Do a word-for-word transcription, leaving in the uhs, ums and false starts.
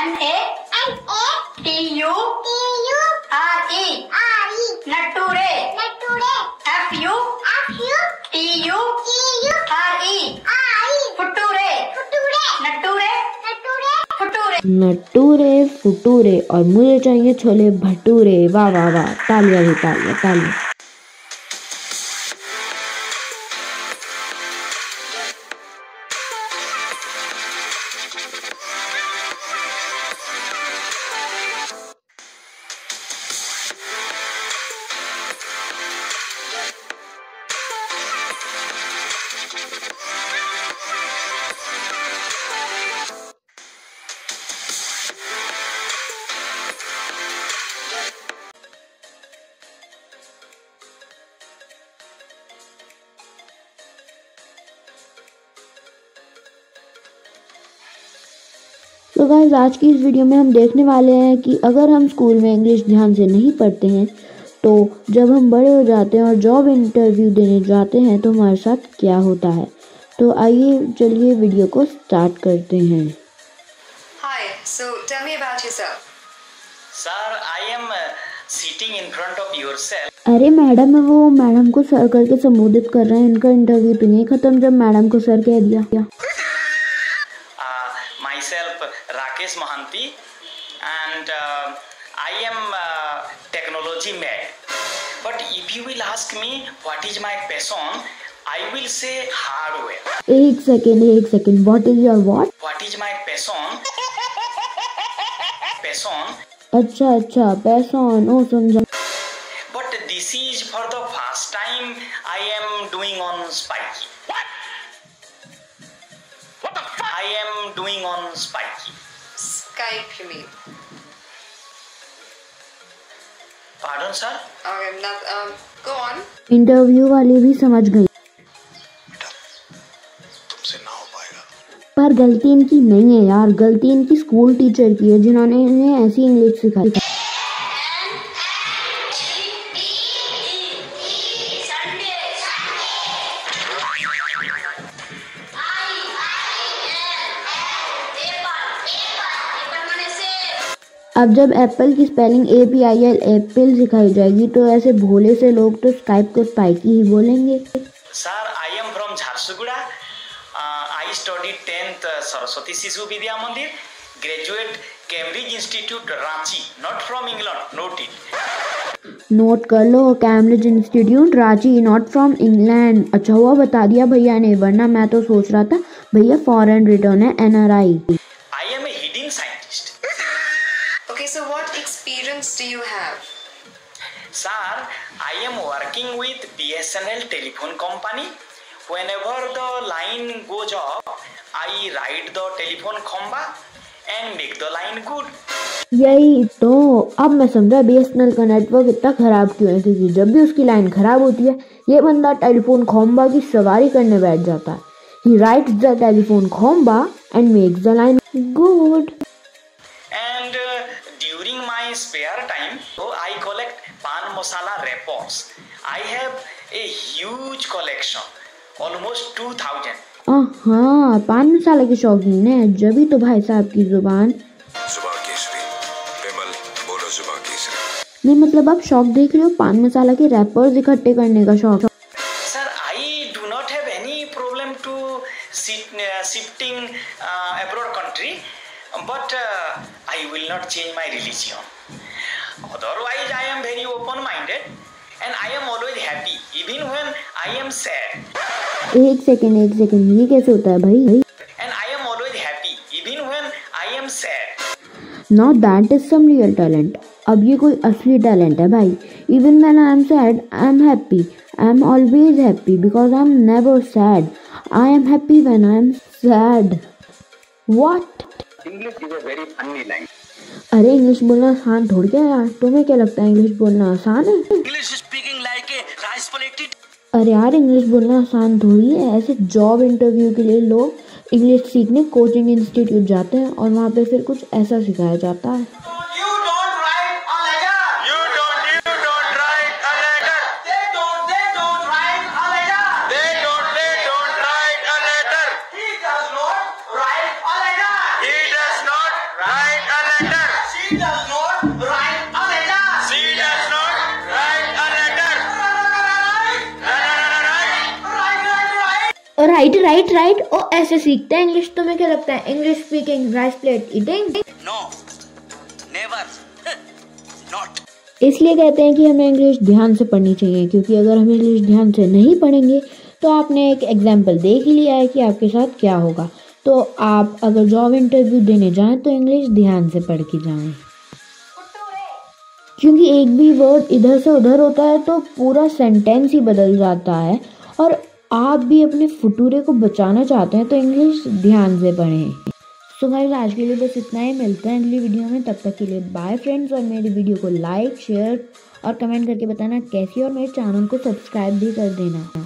N A N A T U T U R E R E Natture Natture F U F U T U T U R E R E Future Future Natture Natture Future नटूरे फुटूरे और मुझे चाहिए छोले भटूरे। वाह वाह वाह, तालियां भी तालियां तालियां। तो गाइस, आज की इस वीडियो में हम देखने वाले हैं कि अगर हम स्कूल में इंग्लिश ध्यान से नहीं पढ़ते हैं तो जब हम बड़े हो जाते हैं और जॉब इंटरव्यू देने जाते हैं तो हमारे साथ क्या होता है। तो आइए चलिए वीडियो को स्टार्ट करते हैं। Hi, so tell me about yourself. Sir, I am uh, sitting in front of yourself. अरे मैडम, वो मैडम को सर करके संबोधित कर रहे हैं। इनका इंटरव्यू तो नहीं खत्म जब मैडम को सर कह दिया। Uh, myself Rakesh Mohanty and uh, I am uh, technology mad. But if you will ask me what is my passion, I will say hardware. एक सेकेंड एक second what is your what? What is my passion? Passion. अच्छा अच्छा passion, ओ समझा। But this is for the first time I am doing on Spikey. What? What the fuck? I am doing on Spikey. Skype, you mean? Pardon, sir? Okay, not, um, go on. Interview वाली भी समझ गई, तुमसे ना हो पाएगा। पर गलती इनकी नहीं है यार, गलती इनकी स्कूल टीचर की है जिन्होंने इन्हें ऐसी इंग्लिश सिखाई। अब जब एप्पल की spelling A P I L apple सिखाई जाएगी तो ऐसे भोले से लोग तो स्काइप को स्पाइकी ही बोलेंगे। Sir, I am from Jharsuguda. I study tenth Saraswati Shishu Vidya Mandir, graduate Cambridge institute Ranchi, not from England, note it. Note कर लो, Cambridge institute Ranchi, not from England. अच्छा हुआ बता दिया भैया ने, वरना मैं तो सोच रहा था भैया फॉरेन रिटर्न है, N R I. I am a hidden scientist. Okay, so what experience do you have? Sir, I am working with B S N L telephone company. Whenever the line goes off, I ride the telephone khamba and make the line good. यही तो, अब मैं समझा B S N L का network इतना खराब क्यों है, क्योंकि जब भी उसकी लाइन खराब होती है ये बंदा टेलीफोन खोम्बा की सवारी करने बैठ जाता है। He rides the telephone khomba and makes the line good. And uh, during my spare time, so I collect pan masala wrappers. I have a huge collection, almost two thousand. हाँ, पान मसाला की शौकीन है, जभी तो भाई साहब की जुबान जुबान केसरी, विमल बोलो जुबान केसरी। नहीं मतलब आप शौक देख रहे हो, पान मसाला के रैपर्स इकट्ठे करने का शौक। Sir, I do not have any problem to sit, uh, shifting uh, abroad country, but uh, I will not change my religion. Otherwise, I am very open-minded and I am always happy, even when I am sad. एक second एक second ये कैसे होता है भाई? And I am always happy, even when I am sad. Now that is some real talent. अब ये कोई असली टैलेंट है भाई। Even when I am sad, I am happy. I am always happy because I am never sad. I am happy when I am sad. What? English is a very funny language. अरे English बोलना आसान थोड़ी है यार, तुम्हें क्या लगता है इंग्लिश बोलना आसान है? English speaking like a rice plate. अरे यार इंग्लिश बोलना आसान थोड़ी है। ऐसे जॉब इंटरव्यू के लिए लोग इंग्लिश सीखने कोचिंग इंस्टीट्यूट जाते हैं और वहाँ पे फिर कुछ ऐसा सिखाया जाता है। You don't write a letter. You don't. You don't write a letter. They don't. They don't write a letter. They don't. They don't write a letter. He does not write a letter. He does not write a और write write write ओ ऐसे सीखते हैं English. तुम्हें क्या लगता है English speaking, rice plate eating? No, never, not. इसलिए कहते हैं कि हमें इंग्लिश ध्यान से पढ़नी चाहिए, क्योंकि अगर हम इंग्लिश ध्यान से नहीं पढ़ेंगे तो आपने एक एग्जाम्पल देख ही लिया है कि आपके साथ क्या होगा। तो आप अगर जॉब इंटरव्यू देने जाएं तो इंग्लिश ध्यान से पढ़ के जाएं, क्योंकि एक भी वर्ड इधर से उधर होता है तो पूरा सेंटेंस ही बदल जाता है। और आप भी अपने फुटूरे को बचाना चाहते हैं तो इंग्लिश ध्यान से पढ़ें। सो गाइस आज के लिए बस इतना ही, मिलते हैं अगली वीडियो में। तब तक के लिए बाय फ्रेंड्स, और मेरी वीडियो को लाइक शेयर और कमेंट करके बताना कैसी, और मेरे चैनल को सब्सक्राइब भी कर देना।